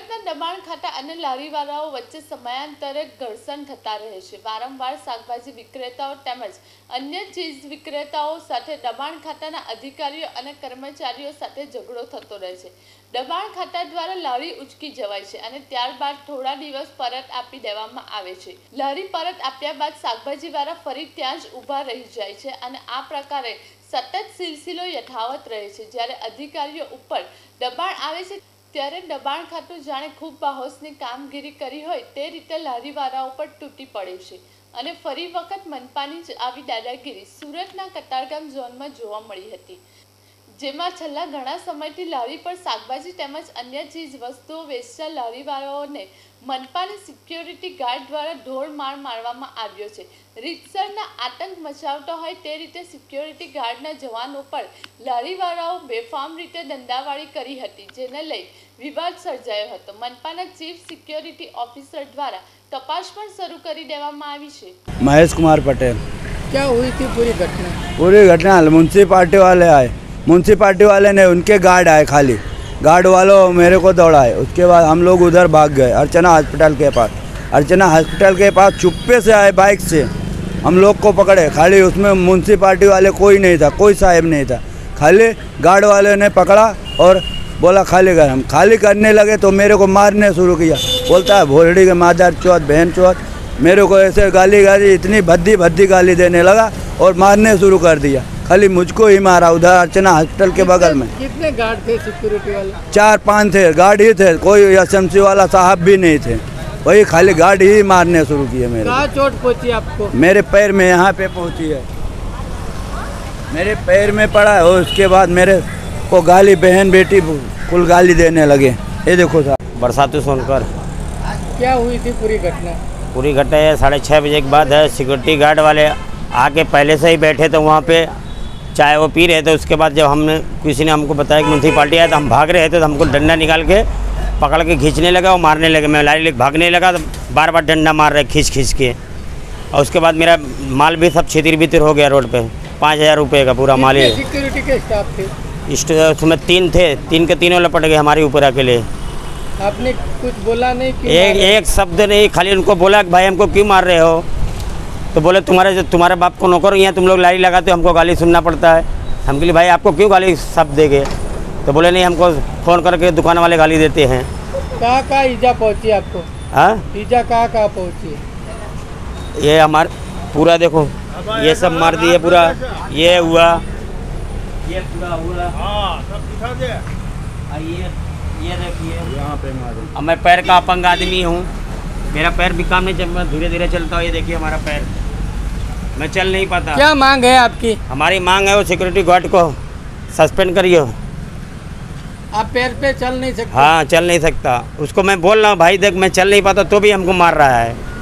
સુરતના દબાણ ખાતા અને લારીવાળાઓ વચ્ચે સમયાંતરે ઘર્ષણ થતા રહે છે। વારંવાર શાકભાજી વિક્રેતાઓ તેમજ અન્ય ચીજ વિક્રેતાઓ સાથે દબાણ ખાતાના અધિકારીઓ અને કર્મચારીઓ સાથે ઝઘડો થતો રહે છે। દબાણ ખાતા દ્વારા લારી ઉચકી જવાય છે અને ત્યારબાદ થોડા દિવસ પરત આપી દેવામાં આવે છે। લારી પરત આપ્યા બાદ શાકભાજીવાળા ફરી ત્યાં જ ઊભા રહી જાય છે અને આ પ્રકારે સતત સિલસિલો યથાવત રહે છે। જ્યારે અધિકારીઓ ઉપર દબાણ આવે છે ત્યારે દબાણ ખાતું જાણે ખૂબ બાહોશની કામગીરી કરી હોય તે રીતે લારીવાળાઓ પર તૂટી પડે છે અને ફરી વખત મનપાની જ આવી દાદાગીરી સુરતના કતારગામ ઝોનમાં જોવા મળી હતી, જેમાં છેલ્લા ઘણા સમયથી લારી પર શાકભાજી તેમજ અન્ય ચીજ વસ્તુઓ વેચતા લારીવાળાઓને મનપાની સિક્યોરિટી ગાર્ડ દ્વારા ઢોર માર મારવામાં આવ્યો છે। રીતસરના આતંક મચાવતો હોય તે રીતે સિક્યોરિટી ગાર્ડના જવાનો પર લારીવાળાઓ બેફામ રીતે દંડાવાળી કરી હતી, જેને લઈ વિવાદ સર્જાયો હતો। મનપાના ચીફ સિક્યોરિટી ઓફિસર દ્વારા तपास पर शुरू કરી દેવામાં આવી છે। महेश कुमार पटेल। क्या हुई थी पूरी घटना? पूरी घटना म्यूनसिपाल्टी वाले आए, म्यूनसिपाल्टी वाले ने उनके गार्ड आए, खाली गार्ड वालों मेरे को दौड़ाए। उसके बाद हम लोग उधर भाग गए अर्चना हॉस्पिटल के पास। अर्चना हॉस्पिटल के पास चुप्पे से आए बाइक से, हम लोग को पकड़े। खाली उसमें म्यूनसिपाल्टी वाले कोई नहीं था, कोई साहब नहीं था, खाली गार्ड वाले ने पकड़ा और बोला खाली कर। हम खाली करने लगे तो मेरे को मारने शुरू किया। बोलता है भोरड़ी के मादर चौथ बहन चौथ, मेरे को ऐसे गाली इतनी भद्दी भद्दी गाली देने लगा और मारने शुरू कर दिया। खाली मुझको ही मारा उधर अर्चना हॉस्पिटल के बगल में। कितने गार्ड थे सिक्योरिटी वाले? 4-5 थे, गार्ड ही थे, कोई एसएमसी वाला साहब भी नहीं थे। वही खाली गार्ड ही मारने शुरू किए। मेरे कहाँ चोट पहुँची आपको? मेरे पैर में यहाँ पे पहुँची है, मेरे पैर में पड़ा है। उसके बाद मेरे को गाली बहन बेटी कुल गाली देने लगे। ये देखो साहब। बरसातु सोनकर। क्या हुई थी पूरी घटना? पूरी घटना है 6:30 बजे के बाद है। सिक्योरिटी गार्ड वाले आके पहले से ही बैठे थे वहाँ पे, चाय वो पी रहे थे। उसके बाद जब हमने किसी ने हमको बताया कि म्यूनसिपाल्टी आया तो हम भाग रहे थे, तो हमको डंडा निकाल के पकड़ के खींचने लगा और मारने लगे। मैं लारी लेके भागने लगा तो बार बार डंडा मार रहे खींच के। और उसके बाद मेरा माल भी सब छितिर बितिर हो गया रोड पे। 5000 रुपये का पूरा माल है। सिक्योरिटी के स्टाफ थे? उसमें 3 थे, 3 के तीनों लपट गए हमारे ऊपर अकेले। आपने कुछ बोला नहीं? एक शब्द नहीं, खाली उनको बोला कि भाई हमको क्यों मार रहे हो? तो बोले तुम्हारे बाप को नौकर यहाँ तुम लोग लारी लगाते हो, हमको गाली सुनना पड़ता है। हम के लिए भाई आपको क्यों गाली शब्द देंगे? तो बोले नहीं, हमको फ़ोन करके दुकान वाले गाली देते हैं। कहाँ ईजा पहुँची आपको? हाँ, ईजा कहाँ पहुँची? ये हमारे पूरा देखो, ये सब मार दिए पूरा, ये हुआ, ये पूरा हुआ। सब दिखा दे। ये देखिए यहाँ पे मारे। अब मैं पैर का अपंग आदमी हूँ, मेरा पैर भी काम नहीं, जब मैं धीरे धीरे चलता हूँ। ये देखिए हमारा पैर, मैं चल नहीं पाता। क्या मांग है आपकी? हमारी मांग है वो सिक्योरिटी गार्ड को सस्पेंड करिए। आप पैर पे चल नहीं सकते? हाँ, चल नहीं सकता। उसको मैं बोल रहा हूँ भाई देख मैं चल नहीं पाता तो भी हमको मार रहा है।